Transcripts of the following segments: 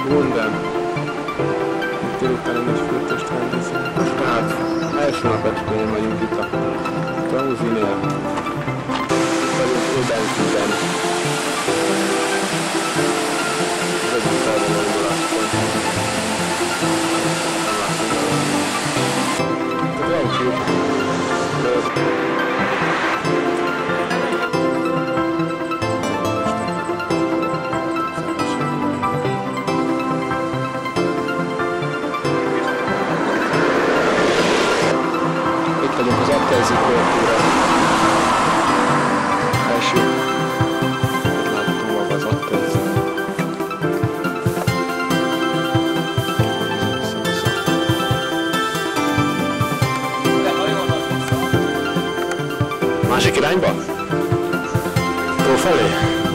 Wunden. Délután egy fürtöst rendezünk. Tehát első nap estén vagyunk itt a Klausinél. Itt vagyunk Ébenszűben. Az egyik felvonuláskor. Itt vagyunk az Attelzi kultúra. Első. Itt látható maga az Attelzi. Másik irányba? Tó felé?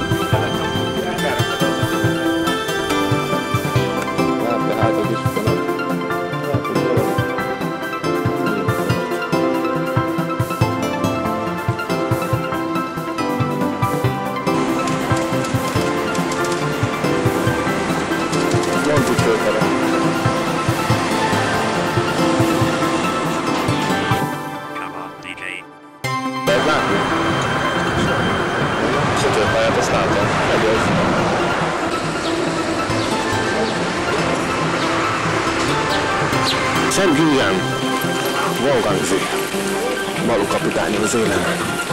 Hát, de hátok is vannak. Monti főtere. Lehet látni? Sötétpályát azt látom. Egyesz. Szent Gülyen. Wolfgangzi. Balú kapitány az élen.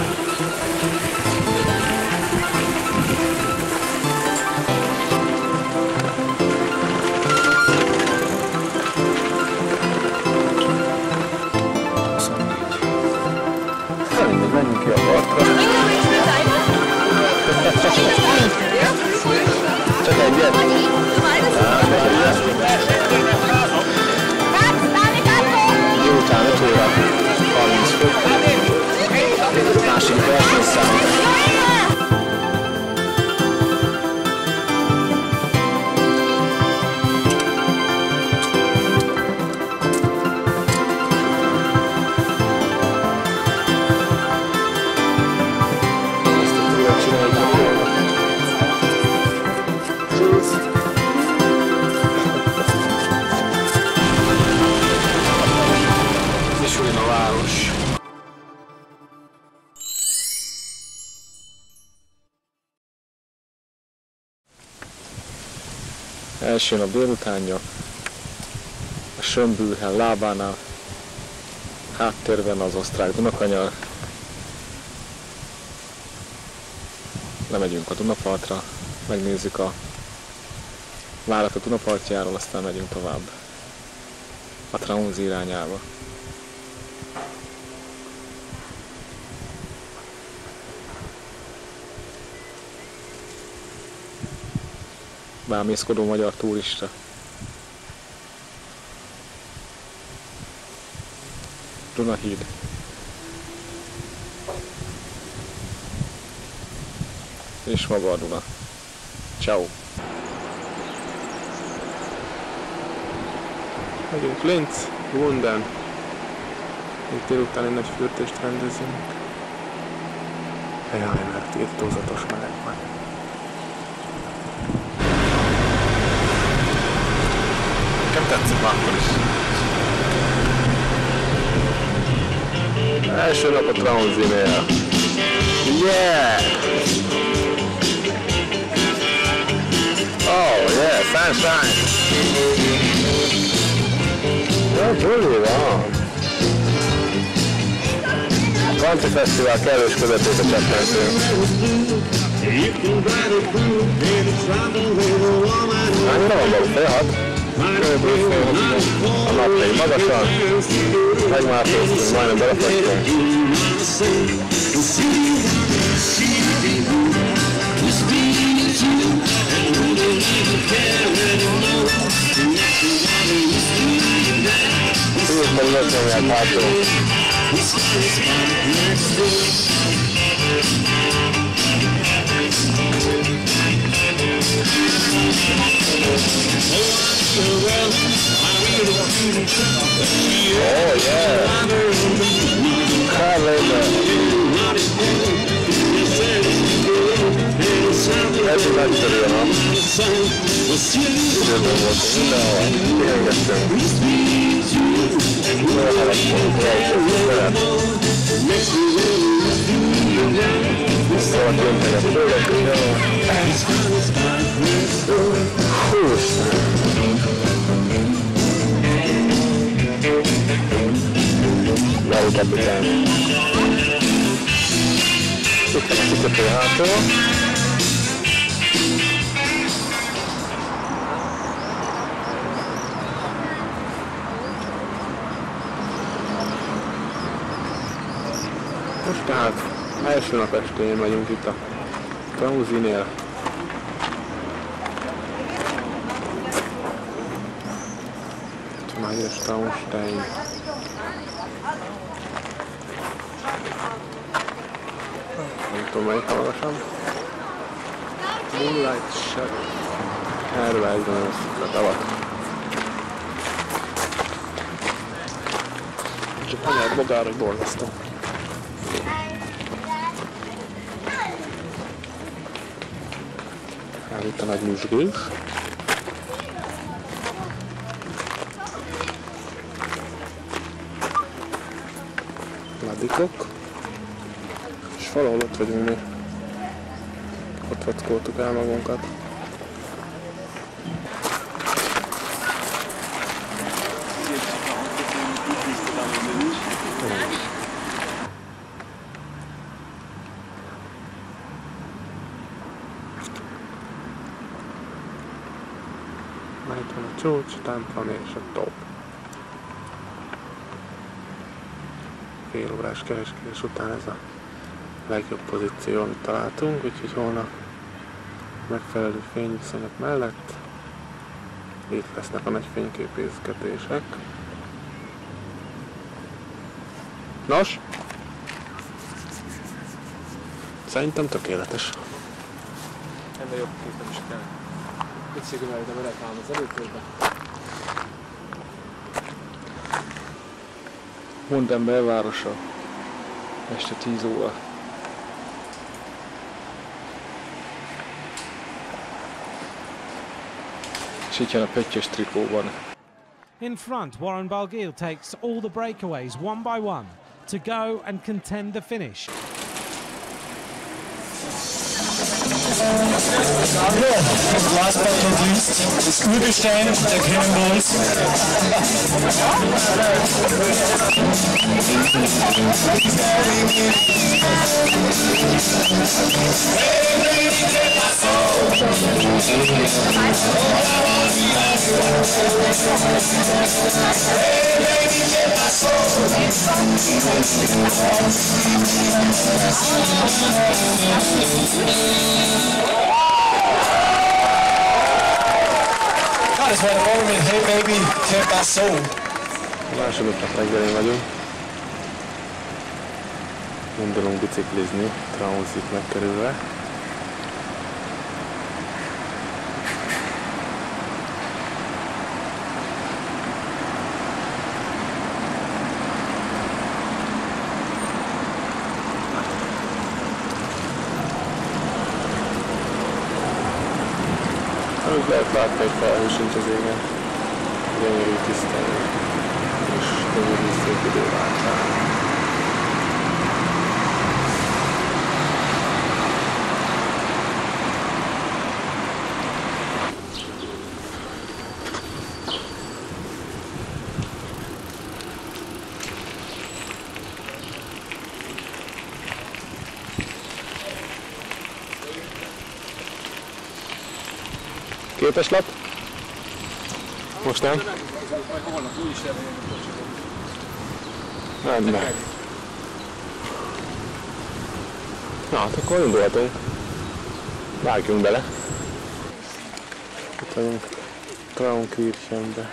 Menjünk ki a partra. Csak egyet? Délután 5 óra 30 fok. Másik versenyszám. Első nap délutánja, a Schönbühl lábánál, háttérben az osztrák Dunakanyar. Lemegyünk a Dunapartra, megnézzük a várat a Dunapartjáról, aztán megyünk tovább a Traunsee irányába. Bámészkodó magyar turista. Dunahíd. És maga a Duna. Ciao. Megyünk Linz, Wunden. Itt délután egy nagy fürtöst rendezünk. Jaj, mert írtózatos meleg van. Tetszik már akkor is. Első nap a Traunsee-nél. Yeah! Oh yeah, sunshine! Jó, buli van! Country Fesztivál kellős közepébe csettentünk. Hányra van való? Fél 6? A nap még magasan, megmászóztunk, majdnem belefagytunk. Így pedig ott nyomják hátul. Oh yeah! Carl Lager! eddig nagyszerű a nap. Időben voltunk mindenhol, pihengettünk. Olyan haladtunk, rejtőttünk vele. Szóval jöntnek a főleg, Lauri kapitán. Itt a kikötő hátul. Most tehát első nap estén vagyunk itt a Trauzinél. Itt már híres Traunstein. Nem tudom melyik magasabb. Moonlight Shadow. Hervágyban összük a tavat. Csak anyád magára, hogy borzasztó. Itt a nagy nyüzsgés. Ladikok. És valahol ott vagyunk mi. Ott vackoltuk el magunkat. Már itt van a csúcs, támpon és a top. Fél órás kereskedés után ez a legjobb pozíció, amit találtunk, úgyhogy holnap megfelelő fényviszonyok mellett itt lesznek a nagy fényképészkedések. Nos? Szerintem tökéletes. Ennél jobb képen is kell. Mit szigoráljuk a rekám az előtérbe? Monden belvárosa. Este 10 óra. És itt jön a pöttyös trikóban. In front, Warren Barguil takes all the breakaways one by one to go and contend the finish. Last but not least, ist Übelstein, der Cannonballs. Das war der Morgen mit Hey Baby, que pasó? Második nap reggelén vagyunk. Gondolunk biciklizni, Traunzit megkerülve. Úgy lehet látni, hogy felhő sincs az égen. Gyönyörű tisztán és gyönyörű szép időváltál. Képes lap? Most nem? Nem. Na, hát akkor indulhatunk. Vágjunk bele. Itt vagyunk Traunkirchenbe.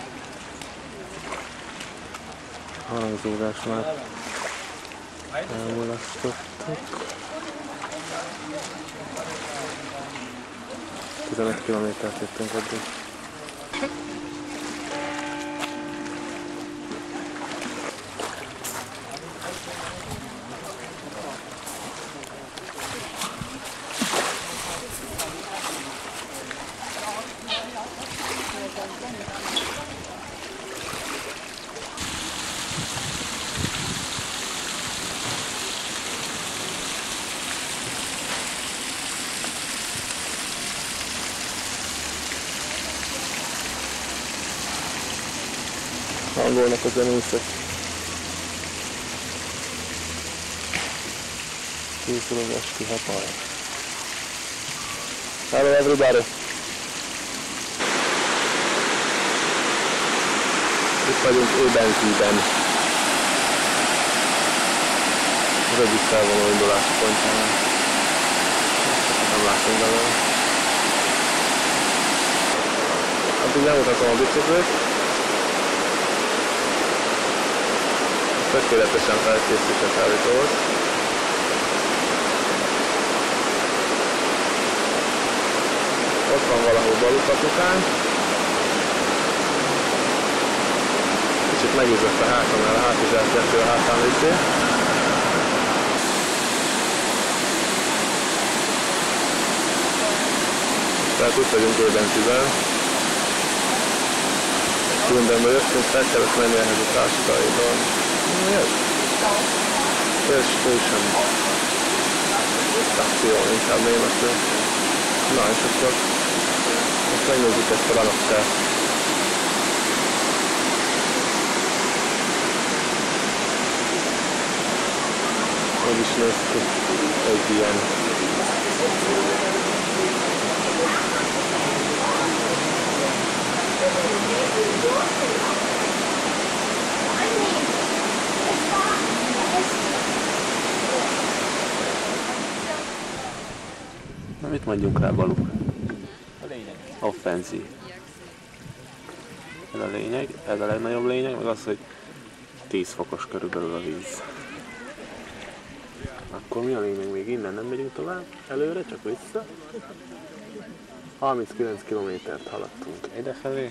Hangzódás már elmulasztottuk. 15 kilométert jöttünk eddig. Hangolnak a zenészek. Készül az esti hapaj. Hello everybody! Itt vagyunk Ébenzíben. Az egyik felvonó indulási pontjánál. Nem látunk belőle. Addig nem mutatom a biciklit. Tökéletesen felkészített állítót. Ott van valahol Balukapitán. Kicsit megüzött a hátam, mert a hátizsátjától a hátán viszi. Tehát itt vagyunk Ébenzíben. Különbenből jöttünk, fel kellett menni ehhez a társadalomban. Yes. Station. Stáció, inkább németül. Na és akkor most megnézzük ezt a lanapsát. Hogy is néz ki egy ilyen. Na mit mondjunk rá, Baluk? A lényeg. Offenzív. Ez a lényeg, ez a legnagyobb lényeg, meg az, hogy 10 fokos körülbelül a víz. Akkor mi a lényeg? Még innen nem megyünk tovább? Előre, csak vissza? 39 kilométert haladtunk idefelé.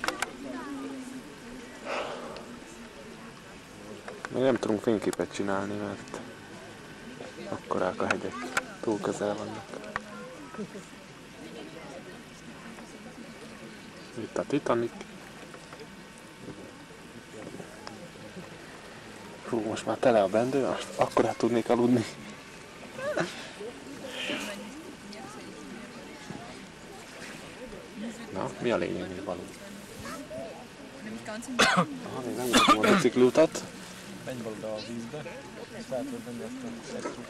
Még nem tudunk fényképet csinálni, mert akkorák a hegyek, túl közel vannak. Itt a Titanic. Fú, most már tele a bendő, most akkorát tudnék aludni. Na, mi a lényeg még való? Még nem mutatom a biciklutat. Menj valód a vízbe, és fel tudod venni ezt a szexút.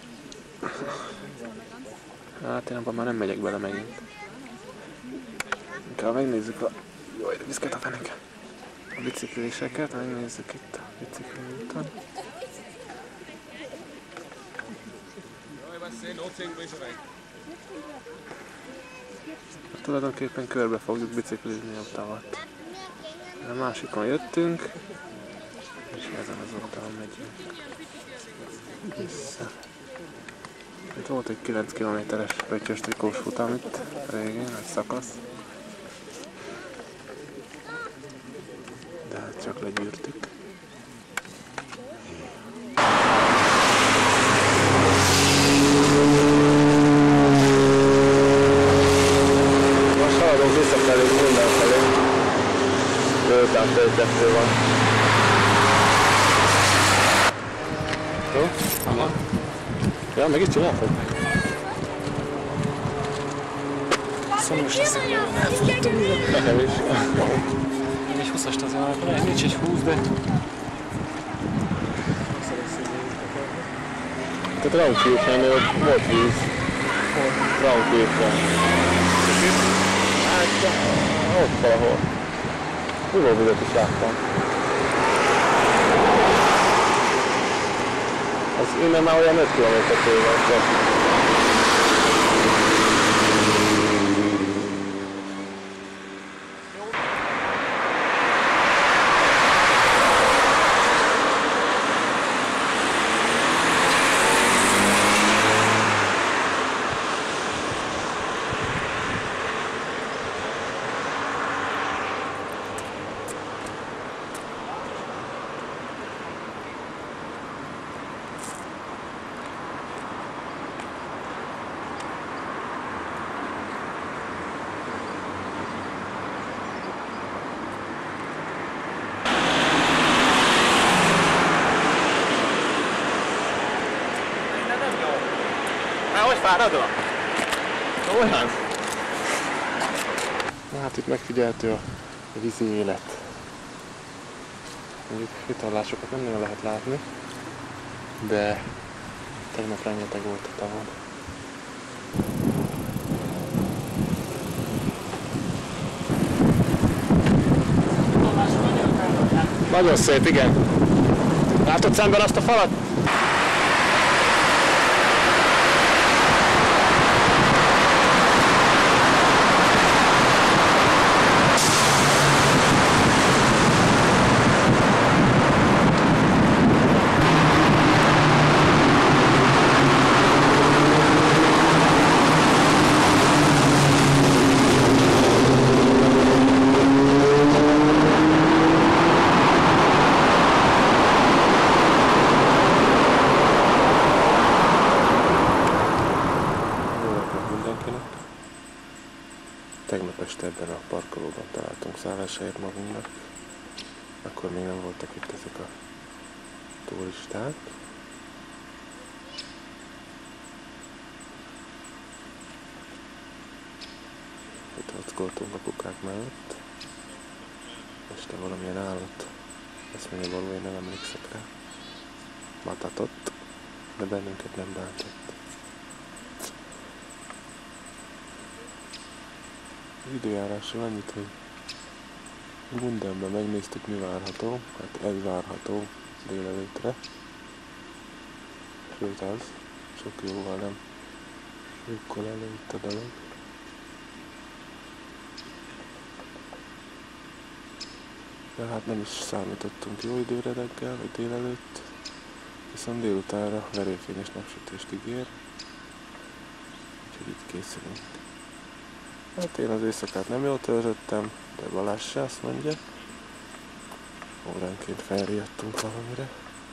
Hát én abban már nem megyek bele megint. Inkább megnézzük a... Jaj, de viszket a feneke. A bicikléseket, megnézzük itt a bicikliúton. Tulajdonképpen körbe fogjuk biciklizni a tavat. A másikon jöttünk, és ezen az oldalon megyünk vissza. Itt volt egy 9 kilométeres pöttyös trikós futam itt régen, egy szakasz. De hát csak legyűrtük. Most haladunk visszafelé mindenfelé. Délután fél 2 van. Jó? Aha. Ja, meg itt csináltad? Szomos lesz, hogy jól elfutottam. Nekem is. Nem egy 20-ast az van, nincs egy 20, de... Tehát Raunkiuknál ott volt víz. Raunkiuknál. Hát ott valahol. Ivóvizet is láttam. Az innen már olyan 5 km van. fáradva? Olyan? Na hát itt megfigyelhető a vízi élet. Mondjuk vitorlásokat nem nagyon lehet látni, de tegnap rengeteg volt a tavon. Nagyon szép, igen. Látod szemben azt a falat? Tegnap este ebben a parkolóban találtunk szálláshelyet magunknak. Akkor még nem voltak itt ezek a turisták. Itt hockoltunk a kukák mellett. Este valamilyen állat, ezt mondja való, én nem emlékszek rá. Matatott, de bennünket nem bántott. Az időjárásról annyit, hogy Gundenben megnéztük, mi várható. Hát ez várható délelőttre. Sőt az, sok jóval nem sokkal előtt a dolog. De hát nem is számítottunk jó időre reggel, vagy délelőtt. Viszont délutánra verőfényes napsütést ígér. Úgyhogy itt készülünk. Hát én az éjszakát nem jól töltöttem, de Balázs se, azt mondja. Óránként felriadtunk valamire.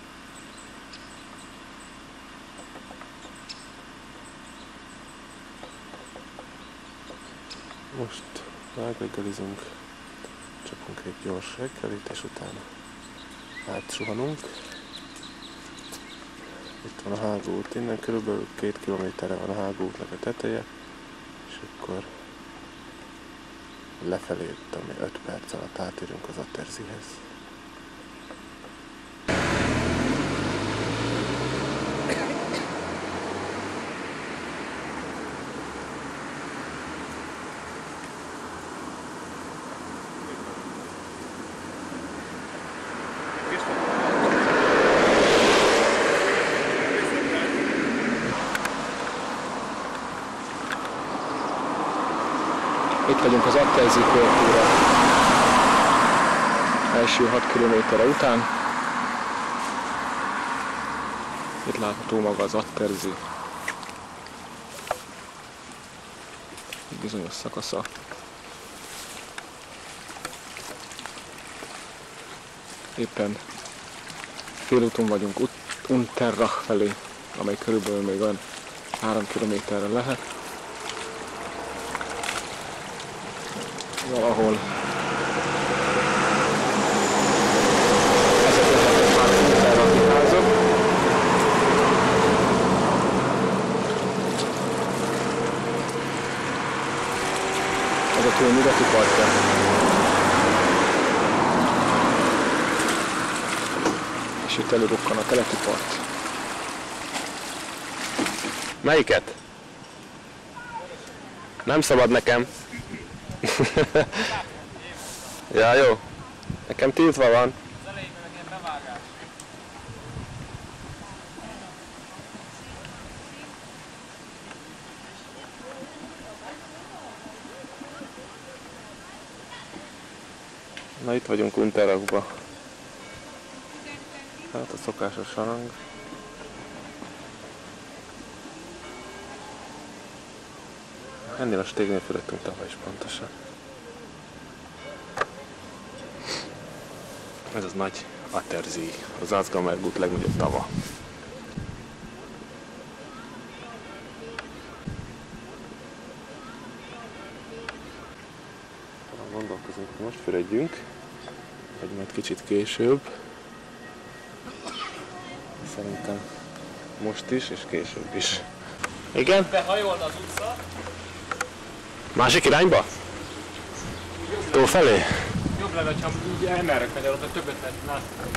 Most megreggelizünk, csapunk egy gyors reggelit, és utána átsuhanunk. Itt van a Hágó-út, innen körülbelül 2 kilométerre van a Hágó-útnak a teteje, és akkor lefelé, ami 5 perc alatt átérünk az Atterzihez. Itt vagyunk az Atterzi körtúra első 6 kilométerre után. Itt látható maga az Atterzi bizonyos szakasza. Éppen félúton vagyunk Unterrach felé, amely körülbelül még olyan 3 kilométerre lehet. Valahol ezek lehetnek már Unterrachi házak. Ez a tó nyugati partja. És itt előbukkan a keleti part. Melyiket? Nem szabad nekem. Ja, jó. Nekem tiltva van. Az elejében meg ilyen bevágás. Na itt vagyunk Unterrachba. Hát a szokásos hang. Ennél a stégnél fölöttünk tavaly is pontosan. Ez az nagy Atterzi, az Azgamergut legnagyobb tava. Gondolkozunk, hogy most fürödjünk, vagy majd kicsit később. Szerintem most is, és később is. Igen? Behajolna az utca. Másik irányba? Tó felé? Jobb lenne, ha így elmerre kanyarodna, többet lehet látni.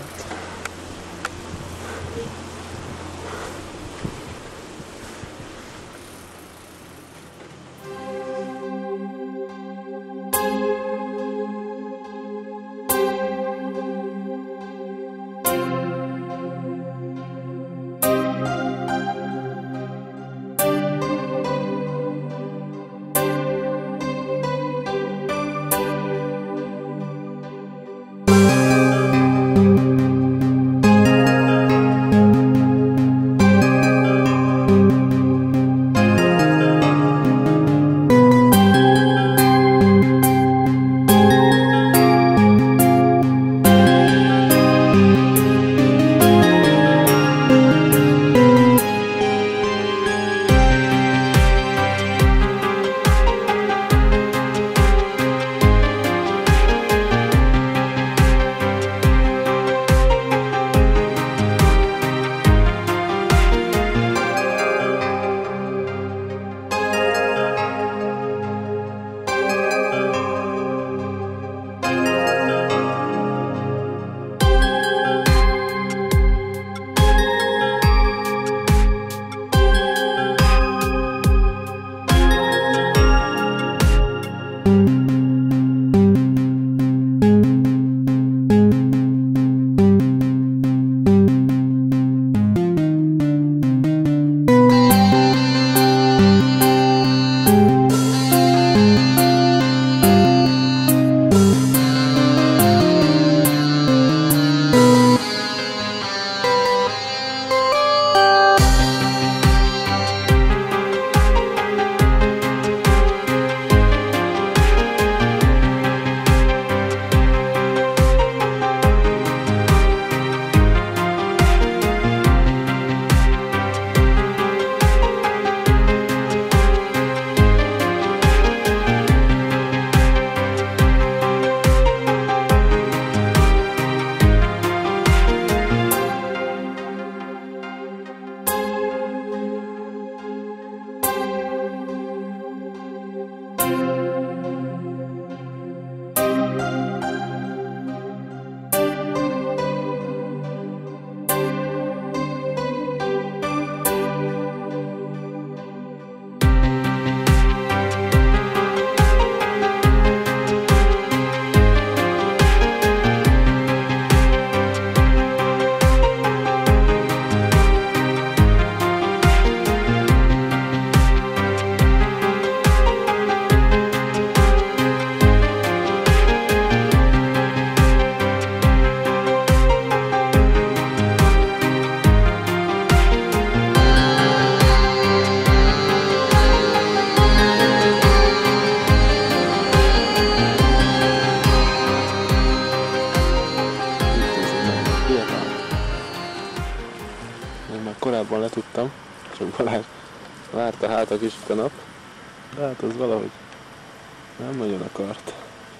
Korábban letudtam, csak Balázs várta hát a kis nap, de hát az valahogy nem nagyon akart.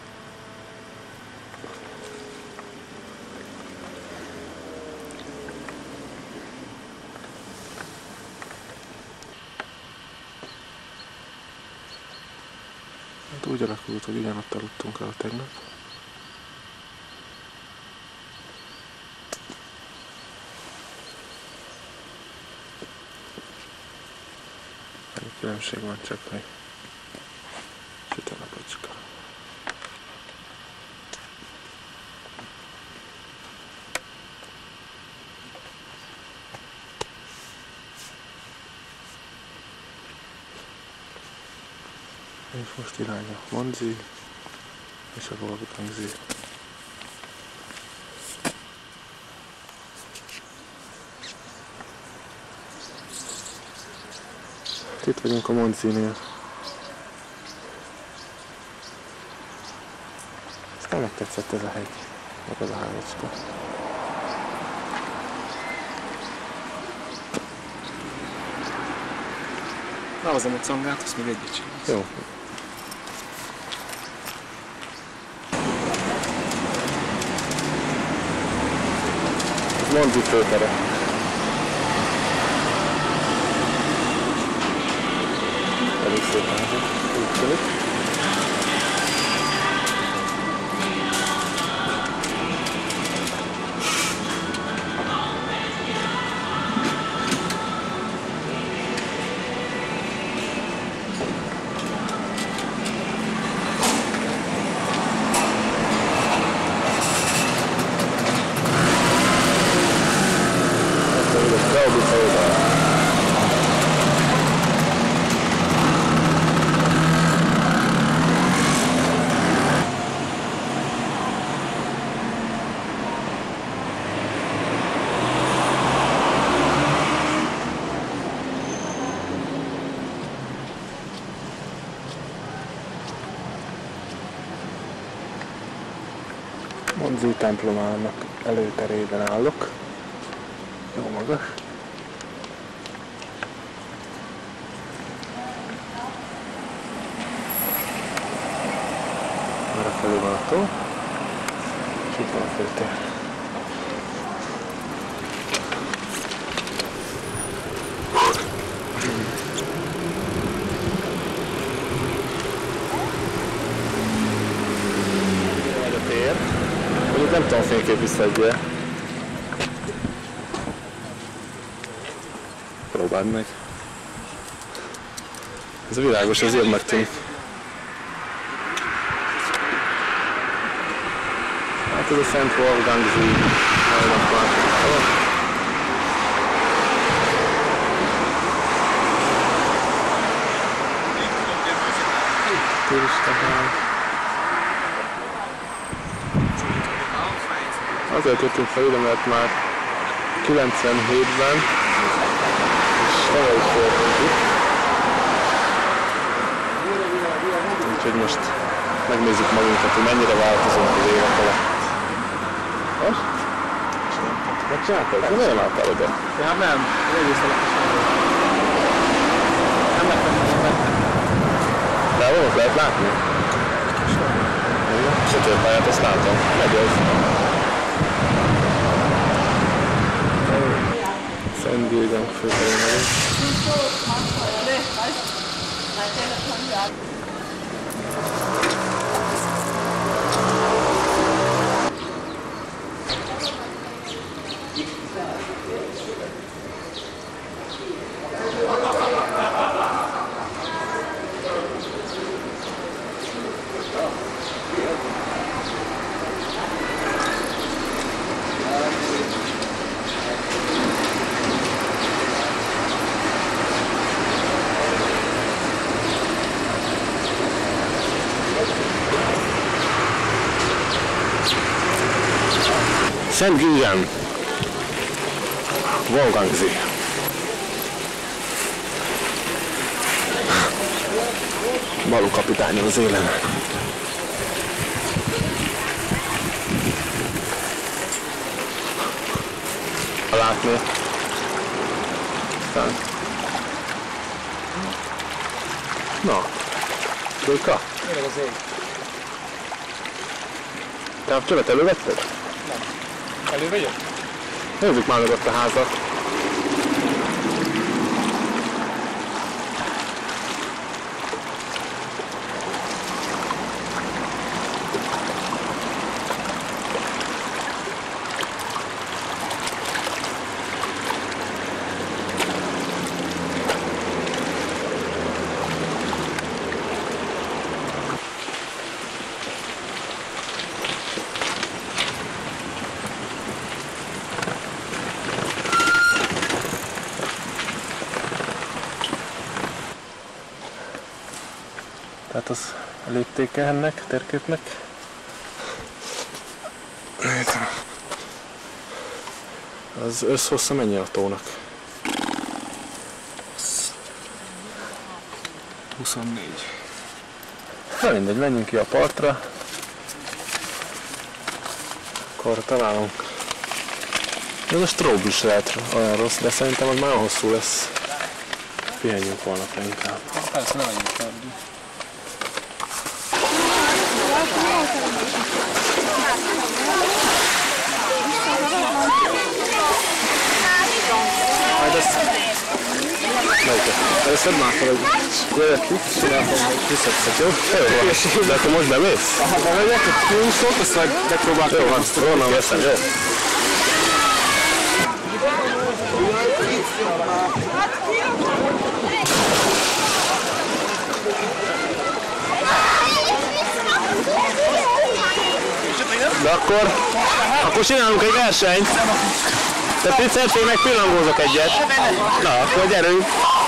Hát úgy alakult, hogy ugyanott aludtunk el tegnap. Különbség van csak, hogy süt a napocska. És most irány a Monzi és a Wolfgangzi. Itt vagyunk a Monzinél. Aztán megtetszett ez a hegy, meg ez a házacska. Lehozom a congát, azt még egyet csinálsz. Jó. Ez Monzi főtere. szépen, úgy tűnik. Monzi templomának előterében állok. Jó magas. Arra felé van a tó, és itt van a főtér. Nem tudom fénykép visszaadja. Próbáld meg. Ez a világos, ez jobbnak tűnik. Hát ez a Szent Wolfgang-zi hajnapban. Turistahely. Azért jöttünk fel ide, mert már 97-ben és tavaly is voltunk itt. Úgyhogy most megnézzük magunkat, hogy mennyire változunk az évek alatt. Most? Megcsináltad? De miért álltál ide? Hát nem, egész alaposan. Nem lettem, hogy vettem. De vonat lehet látni? Sötétpályát, azt látom. Megy az. Szent Gilgen főterén vagyunk. Szent Gilgen, Wolfgang-zi. Balú kapitányon az élen. Látni. Aztán. Na, Dulka. Tényleg az ég. Te a csövet elővetted? Elővegyek? Nézzük már meg ott a házat. Tehát az a léptéke ennek, térképnek. Az összhossza mennyi a tónak? 24. Na mindegy, menjünk ki a partra. Akkor találunk. Ez a strób is lehet olyan rossz, de szerintem az már hosszú lesz. Pihenjünk holnapra inkább. Persze, ne menjünk fel. Majd ezt Teszed már fel, hogy jövök itt, csinálom, hogy visszatszak, jó? Jó, de akkor most bemész? Ha bemegyek, hogy kiúszok, azt majd megpróbáltam. Jó van, onnan veszem, jó? De akkor csinálunk egy versenyt. Te Picert, én meg pillangózok egyet. Na, akkor gyerünk!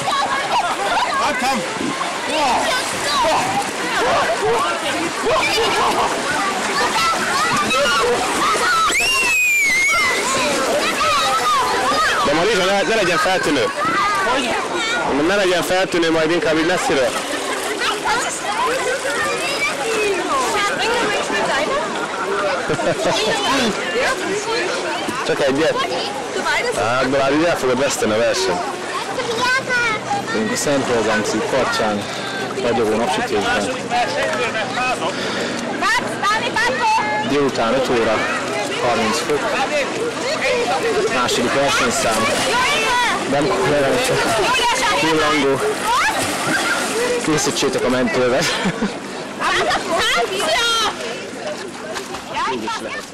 De Marisa, ne legyen feltűnő. Ne legyen feltűnő, majd inkább így messziről. Csak egyet? Hát, de már így el fogod veszteni a versenyt. Én a Szentolgánci partján ragyogó napsütésben. Délután 5 óra, 30 fok. Második versenyszám. Nem jelentse. Pillangó. Készítsétek a mentővel. Így is lehet.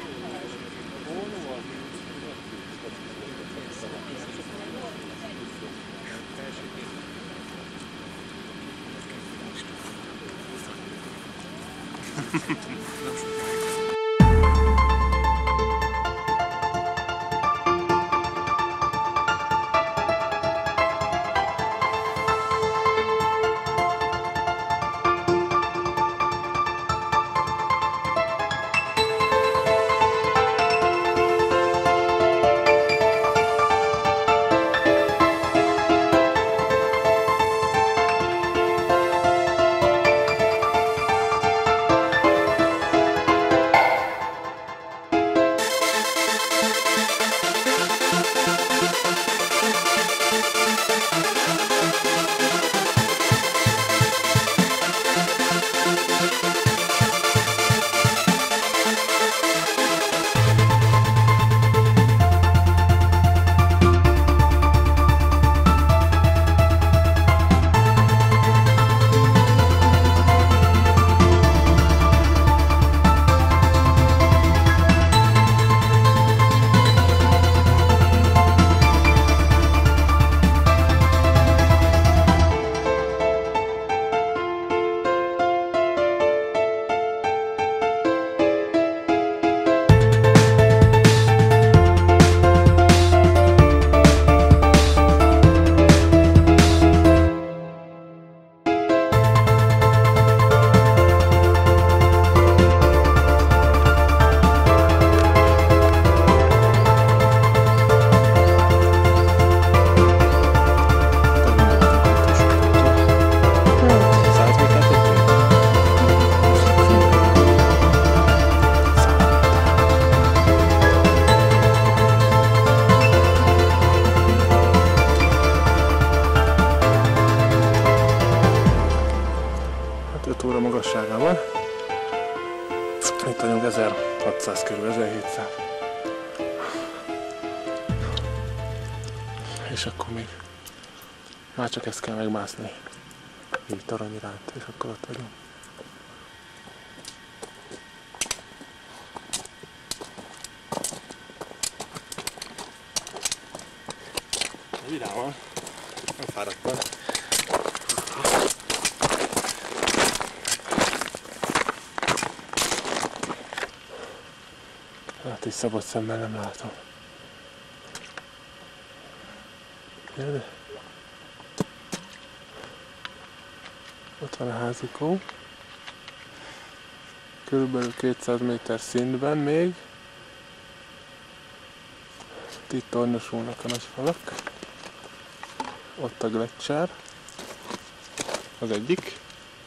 Magasságában. Itt vagyunk 1600 körül, 1700. És akkor még már csak ezt kell megmászni. Így torony iránt, és akkor ott vagyunk. Vidáman, nem fáradtam. Hát így szabad szemmel nem látom. De ott van a házikó. Körülbelül 200 méter szintben még. Itt tornyosulnak a nagy falak. Ott a Gletscher. Az egyik.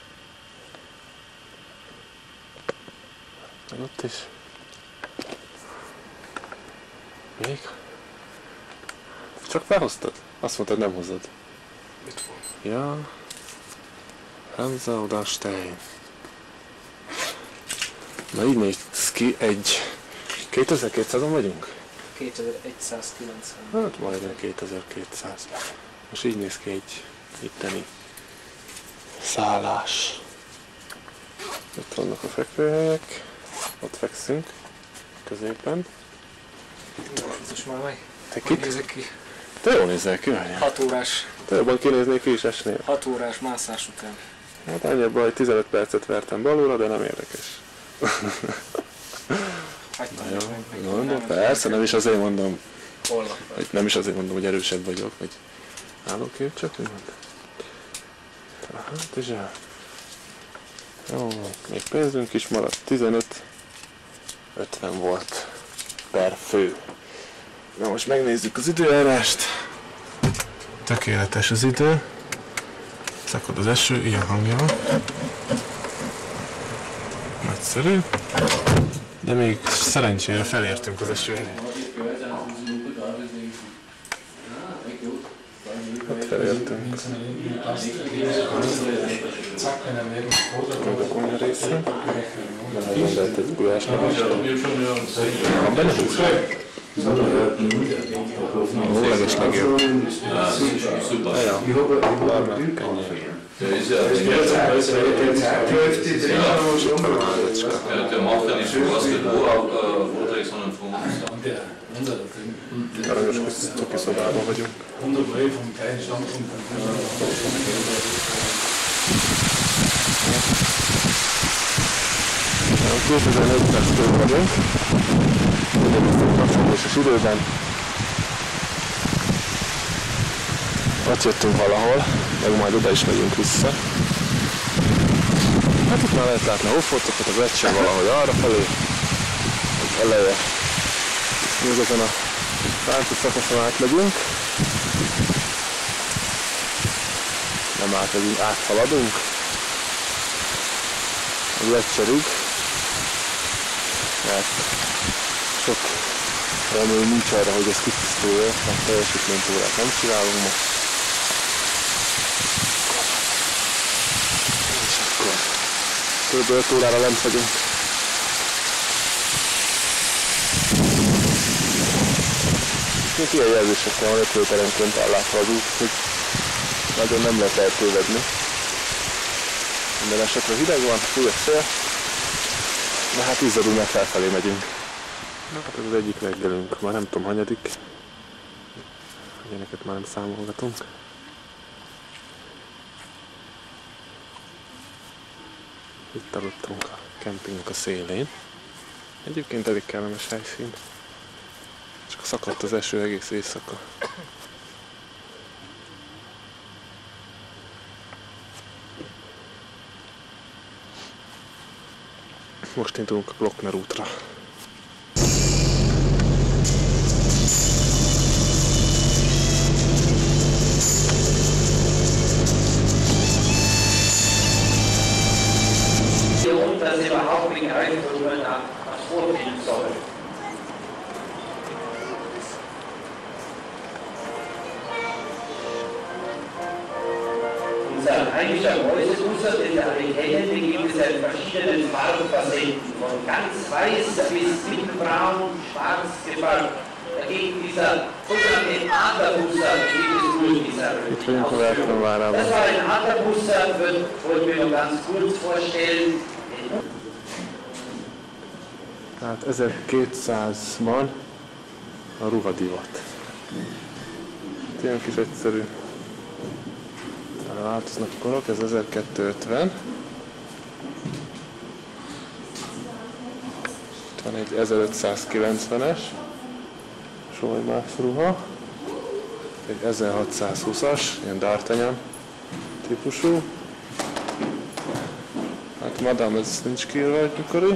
Meg ott is. Még? Csak felhoztad? Azt mondtad, nem hozod. Mit volt? Ja. Hansa oder Stein. Na így néz ki egy... 2200-on vagyunk? 2190. Hát majdnem 2200. Most így néz ki egy itteni szállás. Ott vannak a fekvőhelyek, ott fekszünk, középen. Most már meg. Tekik? Nézek ki. Te jól nézel ki, várjál. 6 órás. Te jobban kinéznék ki is esnél. 6 órás mászás után. Hát annyi baj, 15 percet vertem balulra, de nem érdekes. Hagytam Jó, meg. mondom, persze, nem is azért mondom, Hol van? hogy nem is azért mondom, hogy erősebb vagyok, vagy állókép, csak mi van. Tehát, és el. Jó, még pénzünk is maradt, 15-50 volt per fő. Na most megnézzük az időjárást. Tökéletes az idő. Szakad az eső, ilyen hangja van. Nagyszerű. De még szerencsére felértünk az esőre. Hát felértünk. Majd a konyha része. Megrendelt egy gulyásnak is. Van benne hús? Ó, legeslegjobb. Ja, barna kenyér. Der macht ja nicht so was mit Vorträge, sondern von Aranyos cuki szobában vagyunk. 2400 vagyunk. Ugyanígy kapcsolódásos időben. Ott jöttünk valahol, meg majd oda is megyünk vissza. Hát itt már lehet látni a Hoffortokat, a Gletscher valahogy arra felé, az eleje. Még ezen a francia szakason átmegyünk. Nem átmegyünk, áthaladunk. A Gletscherig. Mert sok remény nincs arra, hogy ez kitisztulja, mert teljesítménytórát nem csinálunk most. És akkor kb. 5 órára lent vagyunk. Még ilyen jelzésekkel van 5 méterenként ellátva az út, hogy nagyon nem lehet eltévedni. Minden esetre hideg van, fúj a szél, de hát izzadunk, mert felfelé megyünk. Na hát ez az egyik reggelünk, már nem tudom hanyadik. Ilyeneket már nem számolgatunk. Itt aludtunk a kempingnek a szélén. Egyébként elég kellemes helyszín. Csak szakadt az eső egész éjszaka. Most indulunk a Glockner útra. Dass sie überhaupt begreifen, wo man da was vorfinden soll. Unser heimischer Mäusefußer, den wir alle kennen, den gibt es in verschiedenen Farbfacetten, von ganz weiß bis mittelbraun, schwarz gefärbt. Dagegen dieser sogenannte Adlerfußer gibt es nur in dieser Röhre. Das war ein Adlerfußer, wollen wir noch ganz kurz vorstellen. Tehát 1200-ban a ruhadivat. Ilyen kis egyszerű. Változnak a korok, ez 1250. Itt van egy 1590-es solymás ruha. Egy 1620-as, ilyen D'Artagnan típusú. Hát Madame, ez nincs kiírva, hogy mikori.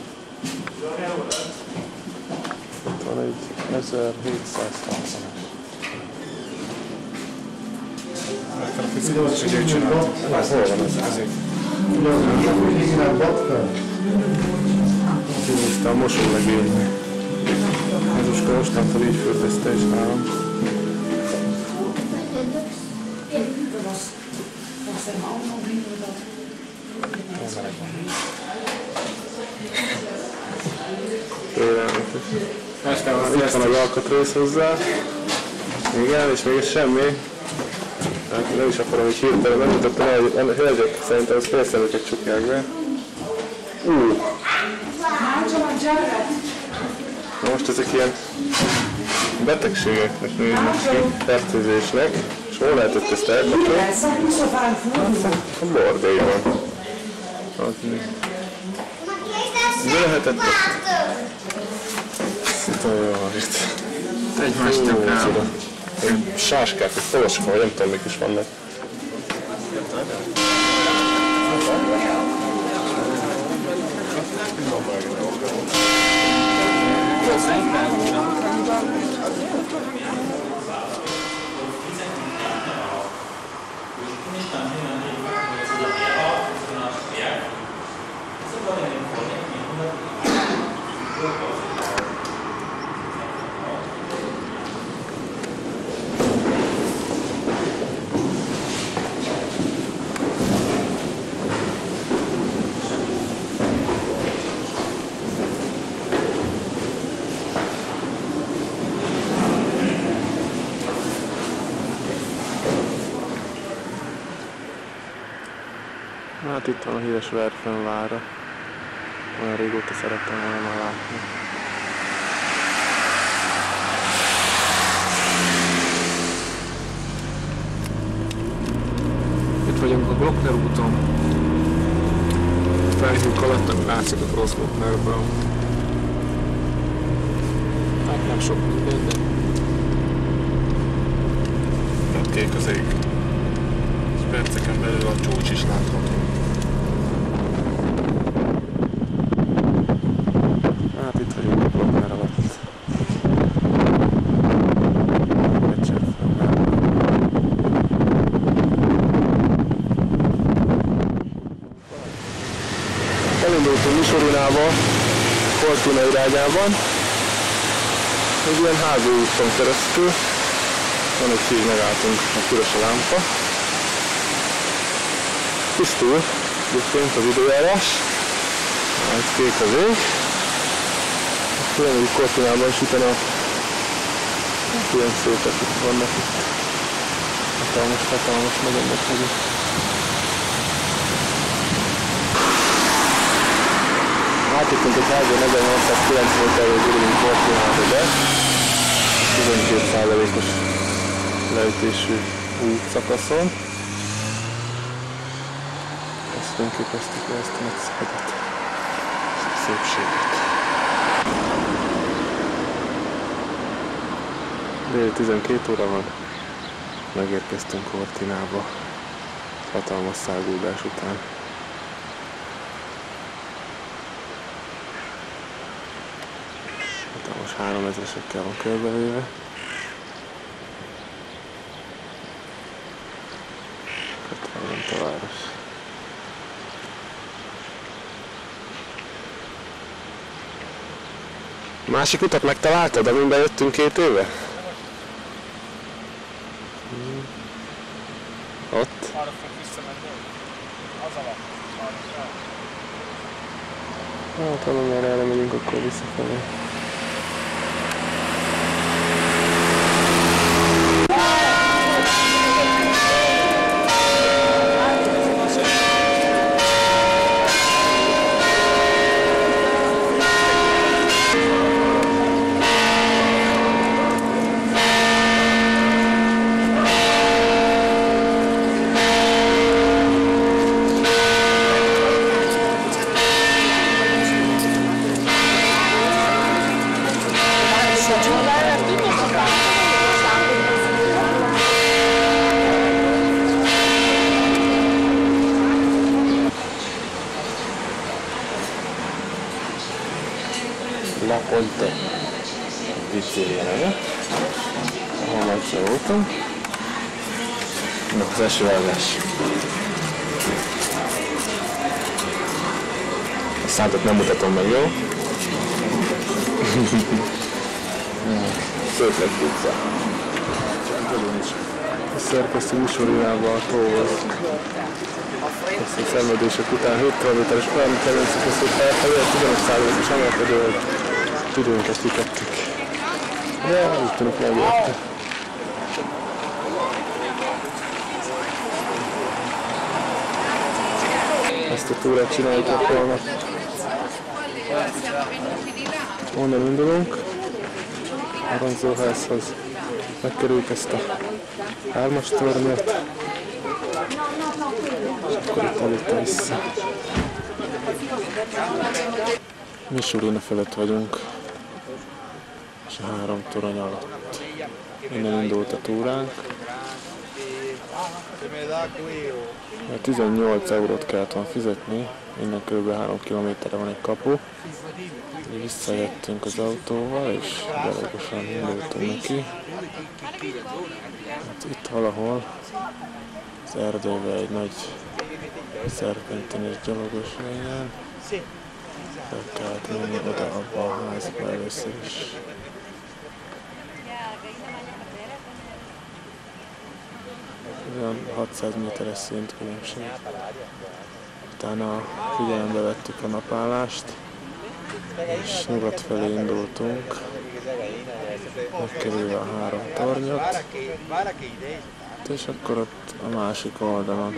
Itt van egy 1760-as. Hol van ez közé? Kinézte a mosólegény. Jézuska mostantól így fürdezte is nálam. Itt van az alkatrész hozzá. Igen, és még semmi. Hát nem is akarom, hogy hirtelen nem mutattam el, hogy a hölgyek szerintem az félszemüket csukják be. Most ezek ilyen betegségeknek néznek ki, fertőzésnek, és hol lehetett ezt elkapni? A bordélyban. Mi lehetett ezt? Itt olyan jó van itt. Egymást tökkel. Sáskák, egy toloska, vagy nem tudom, mik is vannak. Hát itt van a híres Verfenvára. Olyan régóta szerettem volna már látni. Itt vagyunk a Glockner úton. Felhívjuk alatt, ami látszik a Gross Glocknerből. Hát nem sok minden, de... Ott kék az ég. Perceken belül a csúcs is látható. Hát itt vagyunk a Glockner alatt. Elindultunk Misorinába, Cortina irányában. Egy ilyen házi úton keresztül. Van egy híg, megálltunk, a piros a lámpa. Tisztul, egyébként az időjárás, majd kék az ég. Különböző Cortinában is utána ilyen szépek itt vannak itt. Hatalmas, nagyon megfogjuk. Átjutunk egy 4890 méterről gyűlünk Cortinába be. 12%-os leütésű útszakaszon. Ezt fényképeztük le, ezt a nagy hegyet, ezt a szépséget. Déli 12 óra van, megérkeztünk Cortinába, hatalmas száguldás után. Hatalmas 3000-esekkel van körbevéve. Hatalmas a város. Másik utat megtaláltad, amin bejöttünk 2 éve? Ott? Arra fog visszamenni. Az alatt. Hát, ha nem erre megyünk, akkor visszafelé. La Ponte di Sirene, ahol egyszer voltunk. Na, az első állás. A szántot nem mutatom meg, jó? Szép lett pizza. Szerkeztünk Misorinába a tóhoz. Ezt a szenvedések után 7 km-es olyan kedvencek ezt, hogy felfelé 15%-os emelkedő, hogy tudunk, ezt kitettük. De úgy tűnik megérte. ezt a túrát csináljuk volna. Onnan indulunk, Aranyzóházhoz, megkerüljük ezt a 3-as tornyot, és akkor itt előtte vissza. Misurina felett vagyunk, és a 3 torony alatt. Innen indult a túránk. 18 eurót kellett volna fizetni, innen kb. 3 kilométerre van egy kapu. Visszajöttünk az autóval, és gyalogosan indultunk neki. Hát itt valahol az erdőben egy nagy szerpentines gyalogos helyen. Fel kellett menni oda abba a házba először is. Olyan 600 méteres szintkülönbség. Utána figyelembe vettük a napállást, és nyugat felé indultunk, megkerülve a 3 tornyot, és akkor ott a másik oldalon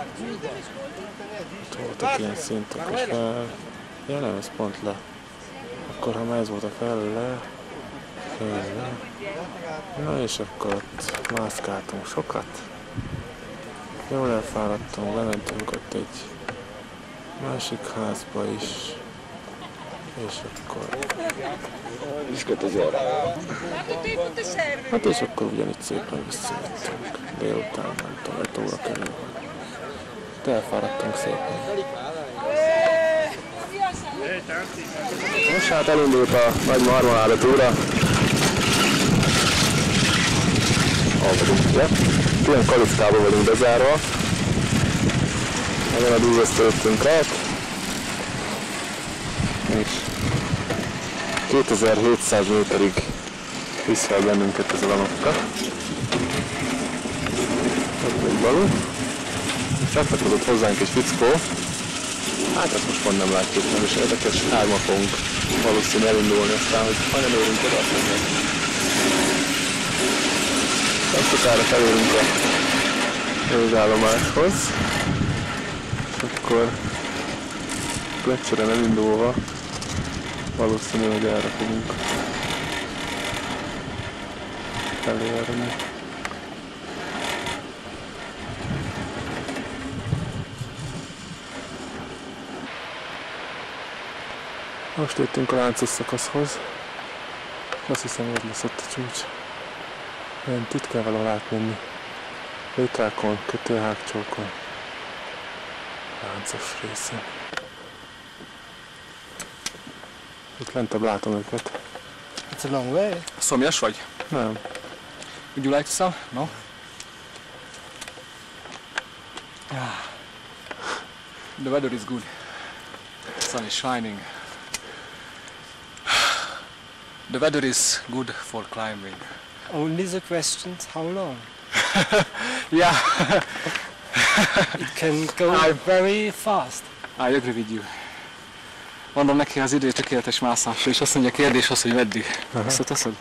ott voltak ilyen szintek is fel. Ja nem, ez pont le. Akkor ha már ez volt a fel. Na és akkor ott mászkáltunk sokat. Jól elfáradtunk, bementünk ott egy másik házba is, és akkor izgat az orra. Hát és akkor ugyanígy szépen visszajöttünk. Délután, nem tudom, 5 óra körül van. De elfáradtunk szépen. Most hát elindult a nagy marmaláda túra. Ahol vagyunk, ugye? Ilyen kalisztában vagyunk bezárva. Nagyon a dúzasztőttünk át. És 2700 méterig visz fel bennünket ez a lanokka. Ott még balul. Csatlakozott hozzánk egy fickó. Hát ezt most pont nem látjuk, nem is érdekes. 3-an fogunk valószínűleg elindulni, aztán, hogy ha nem érünk oda, azt mondják. Nem sokára felérünk a végállomáshoz, és akkor Gletscheren elindulva valószínű, hogy erre fogunk elérni. Most jöttünk a láncos szakaszhoz, és azt hiszem, hogy lesz ott a csúcs. Lent itt kell valahol átmenni. Létrákon, kötőhágcsókon, láncos részen. Itt lentebb látom őket. It's a long way. Szomjas vagy? Nem. Would you like some? No? Yeah. The weather is good. The sun is shining. The weather is good for climbing. Only the questions, how long? Yeah. It can go very fast. I agree with you. Mondom neki, az idő tökéletes mászásra, és azt mondja, a kérdés az, hogy meddig. Visszateszed?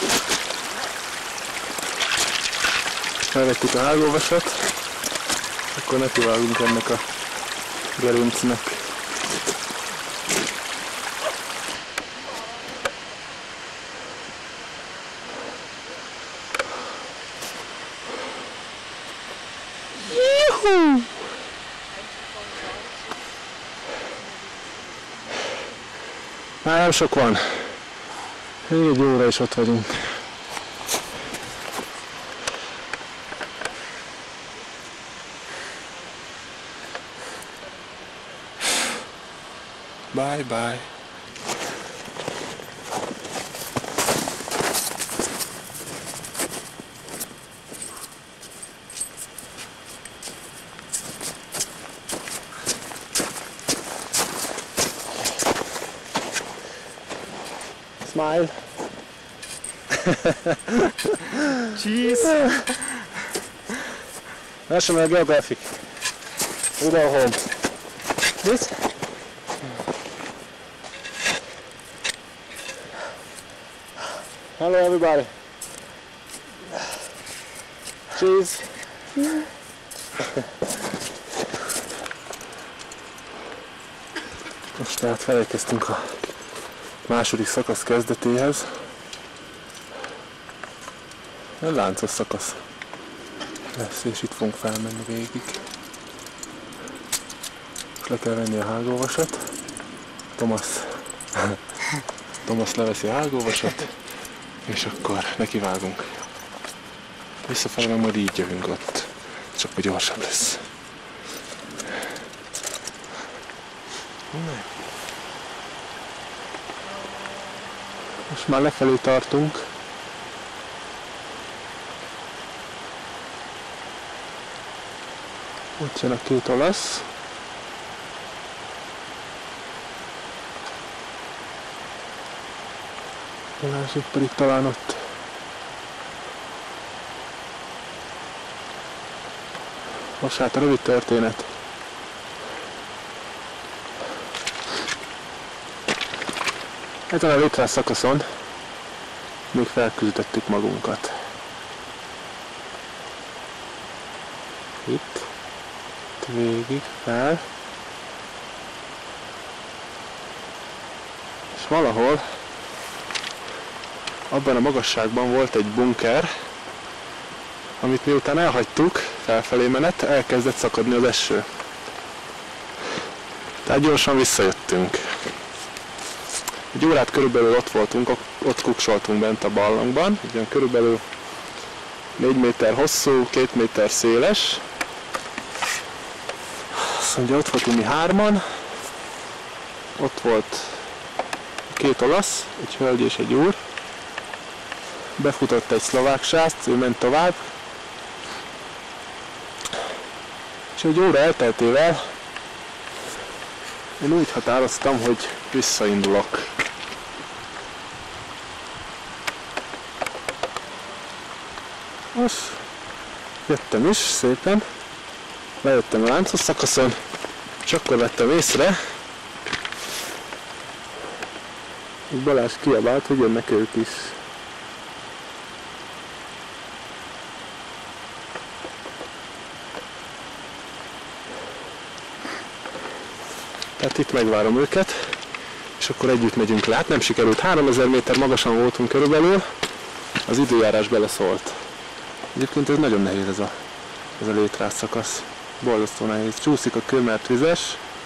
Elvettük a hágóvasat, akkor nekivágunk ennek a gerincnek. Már nem sok van. Még egy óra is ott vagyunk. Bye bye. Smile. Cheese. National Geographic. We go home. This? Hello everybody. Cheese. Most tehát felérkeztünk a második szakasz kezdetéhez. Egy láncos szakasz lesz, és itt fogunk felmenni végig. Most le kell venni a hágóvasat. Thomas leveszi a hágóvasat, és akkor nekivágunk. Visszafelé meg majd így jövünk ott, csak hogy gyorsabb lesz. Most már lefelé tartunk. Ott jön a két olasz. A másik pedig talán ott. Most hát a rövid történet. Ezen a létrás szakaszon még felküzdöttük magunkat. Itt végig fel. És valahol abban a magasságban volt egy bunker, amit miután elhagytuk, felfelé menet, elkezdett szakadni az eső. Tehát gyorsan visszajöttünk. Egy órát körülbelül ott voltunk, ott kuksoltunk bent a barlangban, ugyan körülbelül 4 méter hosszú, 2 méter széles. Azt mondja, ott voltunk mi 3-an, ott volt 2 olasz, egy hölgy és egy úr. Befutott egy szlovák srác, ő ment tovább. És egy óra elteltével én úgy határoztam, hogy visszaindulok. Most jöttem is szépen, lejöttem a láncos szakaszon, és akkor vettem észre, hogy Balázs kiabált, hogy jönnek ők is. Tehát itt megvárom őket, és akkor együtt megyünk le. Hát nem sikerült, 3000 méter magasan voltunk körülbelül, az időjárás beleszólt. Egyébként ez nagyon nehéz ez a létrás szakasz. Borzasztó nehéz. Csúszik a kő, mert vizes.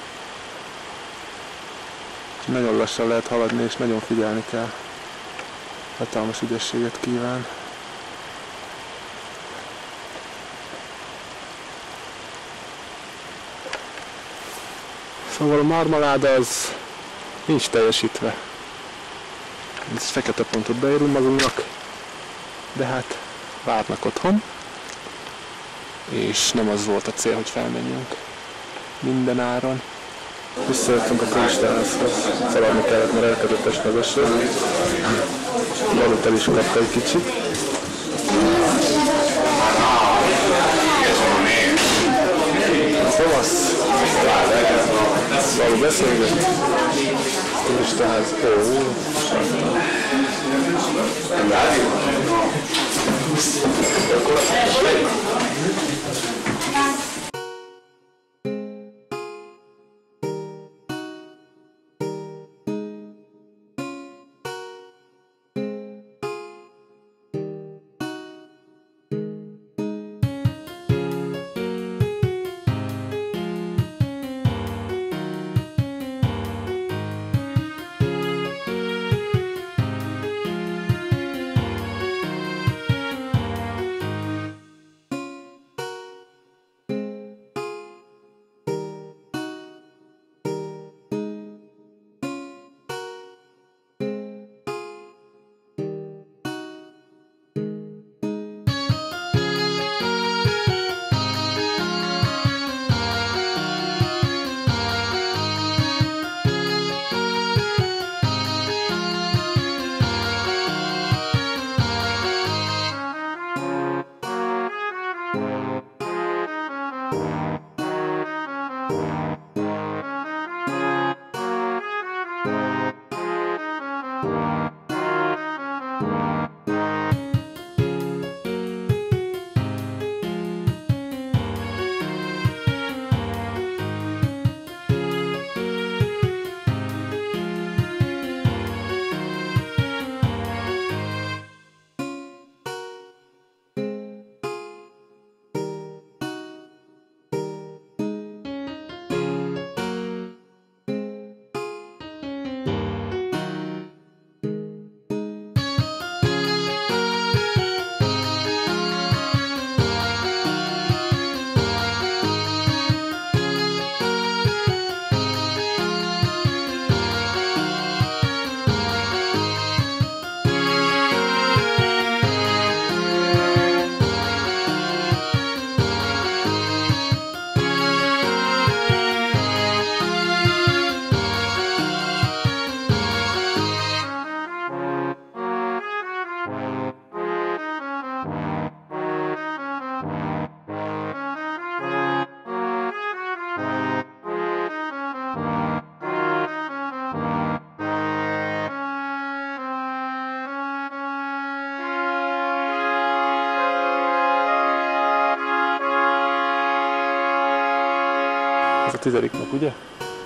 Nagyon lassan lehet haladni, és nagyon figyelni kell. Hatalmas ügyességet kíván. Szóval a marmaláda az nincs teljesítve. Ez fekete pontot beérünk magunknak, de hát várnak otthon, és nem az volt a cél, hogy felmenjünk minden áron. Visszajöttünk a Kőstárházhoz, szaladni kellett, mert elkezdett esni az eső. Lalut el is kapta egy kicsit. Thomas, való beszélget. Kőstárház, 10. nap, ugye?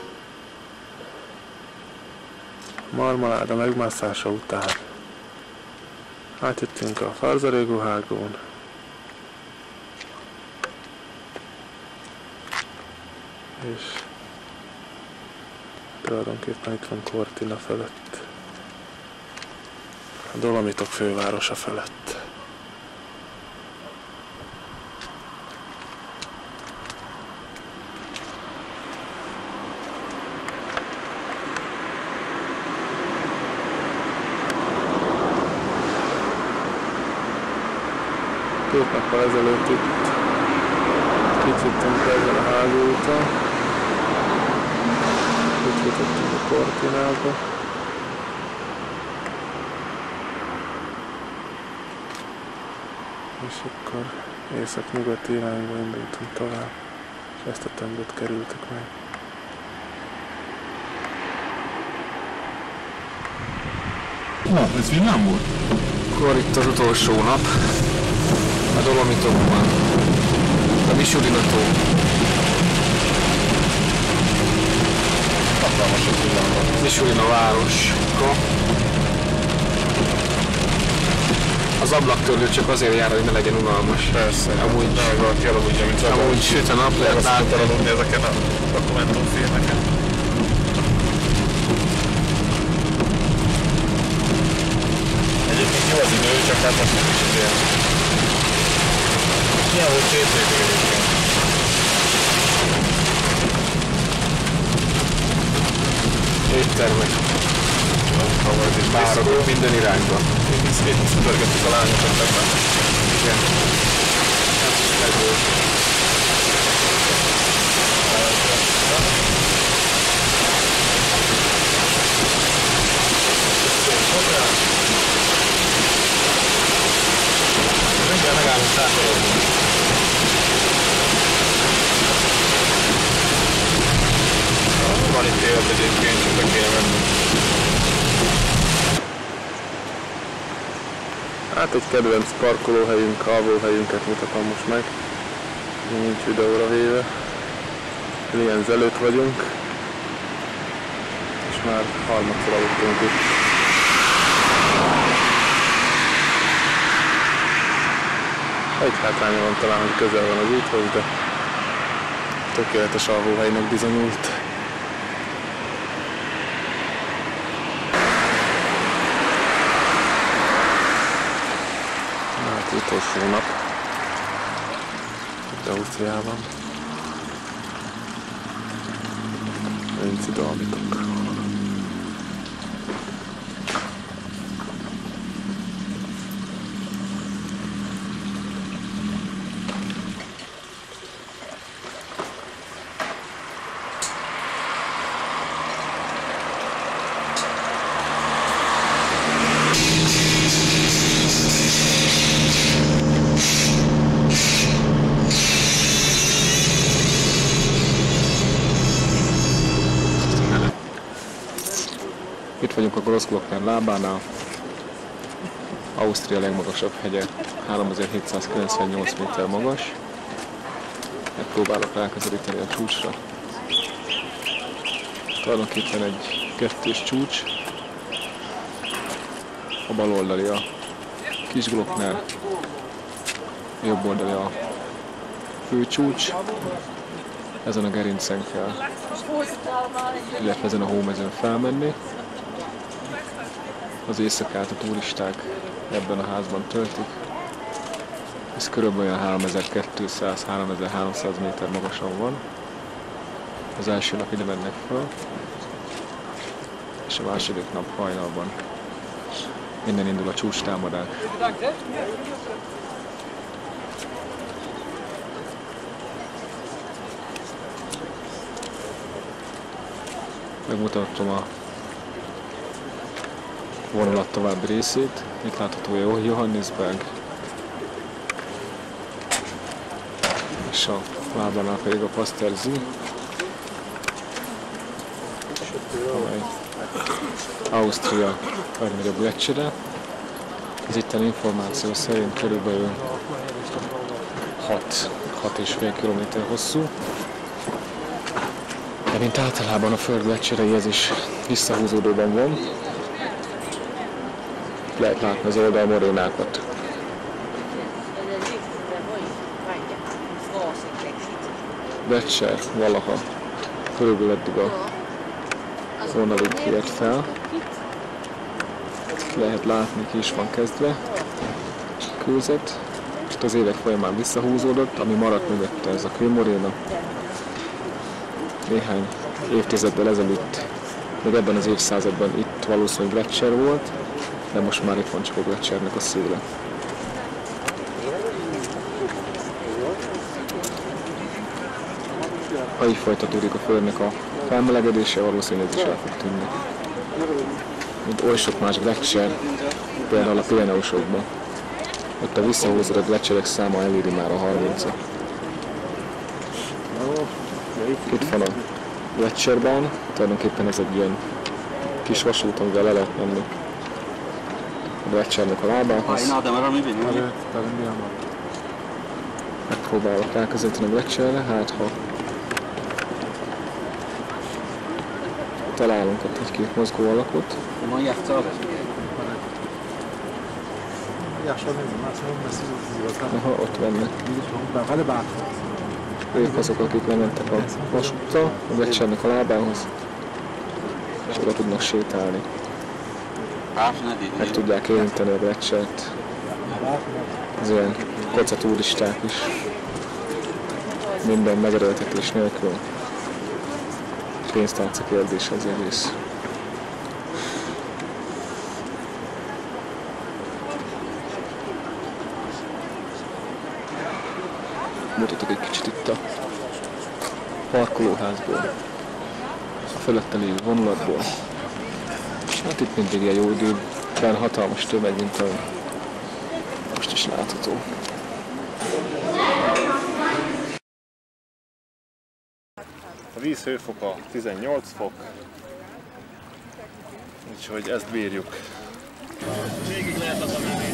Marmaláda megmászása után átjöttünk a Farzarégóhágón. És tulajdonképpen itt van Cortina fölött, a Dolomitok fővárosa fölött. Két nappal ezelőtt itt kicsittünk ezen a Hágóúton, itt jutottunk a Cortinába. És akkor észak-nyugati irányba indultunk tovább, és ezt a tömböt kerültük meg. Ez villám volt? Akkor itt az utolsó nap. A Dolomitokban. A Misurina-tó. Hatalmas a villámban. Misurina városka. Az ablaktörlő csak azért jár, hogy ne legyen unalmas. Persze. Amúgy, nehogy valaki aludja, mint az amúgy süt a nap, lehet látni. aludni ezeken a dokumentumfilmeken. Egyébként jó az idő, csak hát most nem is azért. Milyen volt 2 évig egyébként? Éttermek. Bárok minden irányba. Itt szütörgettük a lányokat ebben. Igen. Ez volt. Mindjárt megállunk sátorolni. Van itt élet egyébként, csak be kéne menni. Hát egy kedvenc parkolóhelyünk, alvóhelyünket mutatom most meg. Nincs videóra véve. Lienz előtt vagyunk. És már harmadszor aludtunk itt. Egy hátránya van talán, hogy közel van az úthoz, de tökéletes alvóhelynek bizonyult. Hát utolsó nap itt Ausztriában. Linci Dolomitok. Itt vagyunk a Grossglockner lábánál, Ausztria legmagasabb hegye, 3798 méter magas. Megpróbálok ráközelíteni a csúcsra. Tulajdonképpen egy kettős csúcs. A bal oldali a kis Glockner, a jobb oldali a fő csúcs. Ezen a gerincen kell, illetve ezen a hómezőn felmenni. Az éjszakát a turisták ebben a házban töltik. Ez körülbelül 3200-3300 méter magasan van. Az első nap ide mennek fel, és a második nap hajnalban innen indul a csúcstámadás. Megmutatom a vonulat további részét. Itt látható Johannisberg, és a lábánál pedig a Pasterzi, amely Ausztria legnagyobb gletschere. Az itteni információ szerint körülbelül 6,5 km hosszú. De mint általában a Föld leccserei, ez is visszahúzódóban van. Lehet látni az oldalmorénákat. Lecser valaha körülbelül eddig a vonalig ért fel. Lehet látni, ki is van kezdve a kőzet. És az évek folyamán visszahúzódott, ami maradt mögötte ez a kőmoréna. Néhány évtizeddel ezelőtt, még ebben az évszázadban itt valószínűleg Gletscher volt, de most már itt van csak a Gletschernek a széle. Ha így folytatódik a Földnek a felmelegedése, valószínűleg ez is el fog tűnni. Mint oly sok más Gletscher, például a Pireneusokban. Ott a visszahúzódott Gletscherek száma eléri már a 30-at. Itt van a Gletscherban, tulajdonképpen ez egy ilyen kis vasút, amivel le lehet menni a Gletschernek a lábához. Megpróbálok elközelíteni a Gletscherre, hát ha találunk ott egy-két mozgó alakot. Aha, ott vannak. Ők azok, akik lementek a vasúttal, a Gletschernek a lábához, és oda tudnak sétálni. Meg tudják érinteni a Gletschert. Az ilyen kocaturisták is. Minden megerőltetés nélkül. Pénztárca kérdés az egész. Mutatok egy kicsit itt a parkolóházból, a fölötte lévő vonulatból. Hát itt mindig ilyen jó időben hatalmas tömeg, mint ahogy most is látható. A víz hőfoka 18 fok, úgyhogy ezt bírjuk. Végig lehet az a menni.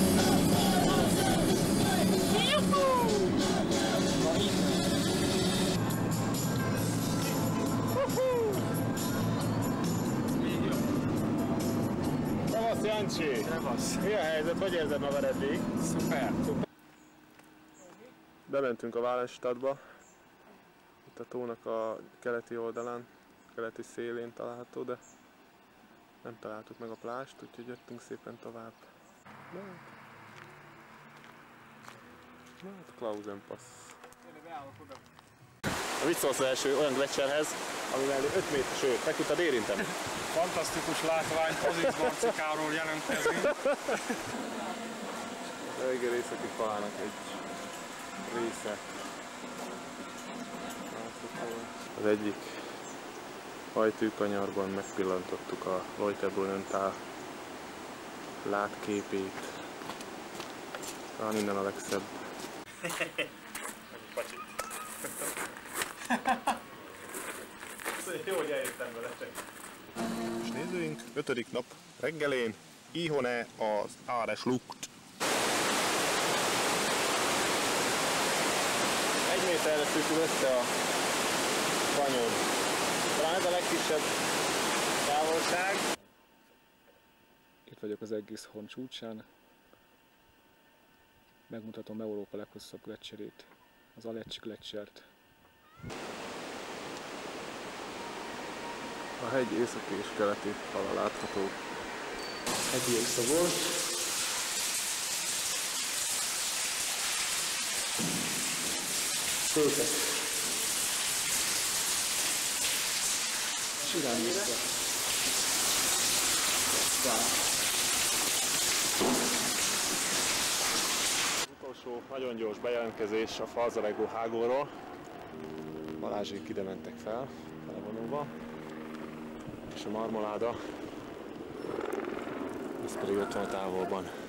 Szevasz Jancsi! Szevasz! Mi a helyzet? Hogy érzed magad eddig? Szuper! Bementünk a Wallenstadtba. Itt a tónak a keleti oldalán, keleti szélén található, de nem találtuk meg a plást, úgyhogy jöttünk szépen tovább. Hát a Klausenpass. Mit szólsz az első olyan Gletscherhez, ami mellé 5 méter, sőt, meg tudtad érinteni? Fantasztikus látvány, Kozicban cikáról jelentkezni. Eléggé részekig találnak egy része. Az egyik hajtőkanyarban megpillantottuk a Leuterbrunnental látképét. Talán innen a legszebb. Jó, hogy eljöttem veletek. És nézzünk, 5. nap reggelén, ihone az Ares Lukt. 1 méterre szűkül össze a kanyon. Talán ez a legkisebb távolság. Itt vagyok az egész Horn csúcsán. Megmutatom Európa leghosszabb gleccserét, az Aletsch gletschert. A hegy északi és keleti fala látható. Hegyi összevol. Szépen. És irány vissza. Utolsó nagyon gyors bejelentkezés a Falzaregó hágóról. Balázsék ide mentek fel, felvonulva. És a marmoláda, ez pedig ott van a távolban.